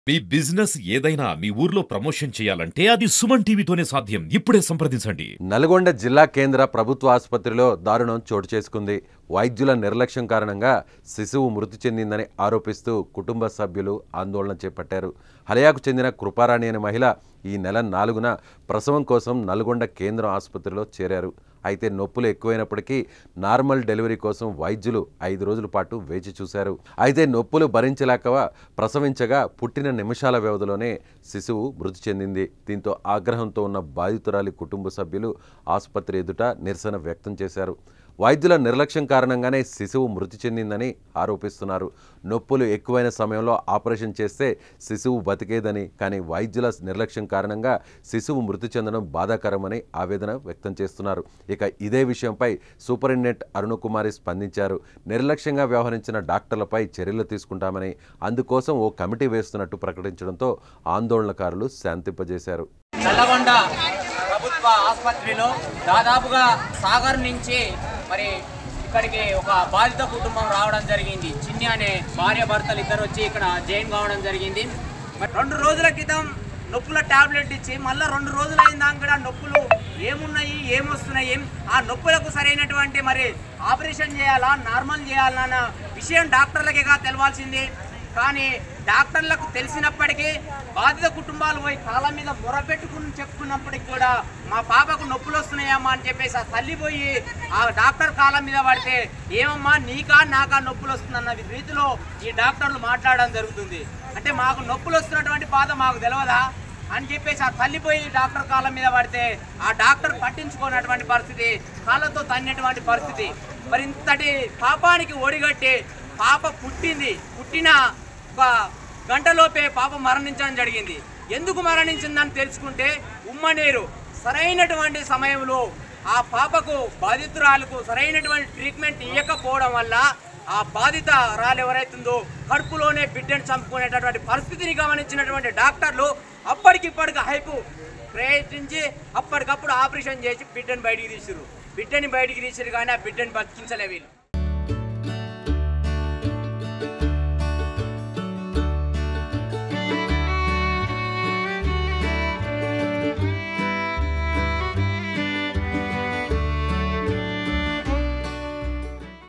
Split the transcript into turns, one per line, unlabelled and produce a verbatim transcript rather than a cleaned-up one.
మీ business ఏదైనా మీ ఊర్లో promotion చేయాలంటే అది సుమన్ టీవీతోనే సాధ్యం. ఇప్పుడే సంప్రదించండి.
నల్గొండ జిల్లా కేంద్ర ప్రభుత్వ ఆసుపత్రిలో దారుణం చోటు చేసుకుంది. వైద్యుల నిర్లక్ష్యం కారణంగా శిశువు మృతి చెందిందని ఆరోపిస్తూ కుటుంబ సభ్యులు ఆందోళన చేపట్టారు. హలియాకు చెందిన కృపారాణి అనే మహిళ ఈ నెల నాలుగున ప్రసవం కోసం నల్గొండ కేంద్ర ఆసుపత్రిలో చేరారు. అయితే నొప్పులు ఎక్కువైనప్పటికీ నార్మల్ డెలివరీ కోసం వైద్యులు ఐదు రోజుల పాటు వేచి చూశారు. అయితే నొప్పులు భరించలేక ప్రసవించగా పుట్టిన నిమిషాల వ్యవధిలోనే శిశువు మృతి చెందింది. దీంతో ఆగ్రహంతో ఉన్న బాధితురాలి కుటుంబ సభ్యులు ఆసుపత్రి ఎదుట నిరసన వ్యక్తం చేశారు. వైద్యుల నిర్లక్ష్యం కారణంగానే శిశువు మృతి చెందిందని ఆరోపిస్తున్నారు. నొప్పులు ఎక్కువైన సమయంలో ఆపరేషన్ చేస్తే శిశువు బతికేదని, కానీ వైద్యుల నిర్లక్ష్యం కారణంగా శిశువు మృతి చెందడం బాధాకరమని ఆవేదన వ్యక్తం చేస్తున్నారు. ఇక ఇదే విషయంపై సూపరింటెండెంట్ అరుణకుమారి స్పందించారు. నిర్లక్ష్యంగా వ్యవహరించిన డాక్టర్లపై చర్యలు తీసుకుంటామని, అందుకోసం ఓ కమిటీ వేస్తున్నట్టు ప్రకటించడంతో ఆందోళనకారులు శాంతింపజేశారు.
నల్లగొండ ప్రభుత్వ ఆసుపత్రిలో దాదాపుగా సాగర్ నుంచి మరి ఇక్కడికి ఒక బాధిత కుటుంబం రావడం జరిగింది. చిన్ని అనే భార్య భర్తలు ఇద్దరు వచ్చి ఇక్కడ జాయిన్ కావడం జరిగింది. మరి రెండు రోజుల క్రితం నొప్పుల టాబ్లెట్ ఇచ్చి మళ్ళీ రెండు రోజులు అయిందాక కూడా నొప్పులు ఏమున్నాయి ఏమొస్తున్నాయి, ఆ నొప్పులకు సరైనటువంటి మరి ఆపరేషన్ చేయాలా నార్మల్ చేయాలన్న విషయం డాక్టర్లకే తెలవాల్సింది. కానీ డాక్టర్లకు తెలిసినప్పటికీ బాధిత కుటుంబాలు పోయి కాళ్ళ మీద మొరపెట్టుకుని చెప్పుకున్నప్పటికీ కూడా మా పాపకు నొప్పులు వస్తున్నాయమ్మా అని చెప్పేసి ఆ తల్లి పోయి ఆ డాక్టర్ కాళ్ళ మీద పడితే ఏమమ్మా నీకా నాకా నొప్పులు వస్తుందన్న రీతిలో ఈ డాక్టర్లు మాట్లాడడం జరుగుతుంది. అంటే మాకు నొప్పులు వస్తున్నటువంటి బాధ మాకు తెలియదా అని చెప్పేసి ఆ తల్లి పోయి డాక్టర్ కాళ్ళ మీద పడితే ఆ డాక్టర్ పట్టించుకున్నటువంటి పరిస్థితి, కాళ్ళతో తన్నేటువంటి పరిస్థితి. మరి ఇంతటి పాపానికి ఒడిగట్టి పాప పుట్టింది, పుట్టిన ఒక గంటలోపే పాప మరణించడం జరిగింది. ఎందుకు మరణించిందని తెలుసుకుంటే ఉమ్మనీరు సరైనటువంటి సమయంలో ఆ పాపకు బాధితురాలకు సరైనటువంటి ట్రీట్మెంట్ ఇవ్వకపోవడం వల్ల ఆ బాధిత రాలు ఎవరైతుందో కడుపులోనే బిడ్డను చంపుకునేటటువంటి పరిస్థితిని గమనించినటువంటి డాక్టర్లు అప్పటికిప్పటికి హైపు ప్రయత్నించి అప్పటికప్పుడు ఆపరేషన్ చేసి బిడ్డను బయటికి తీసారు. బిడ్డని బయటికి తీసారు కానీ ఆ బిడ్డని బతికించలే వీళ్ళు.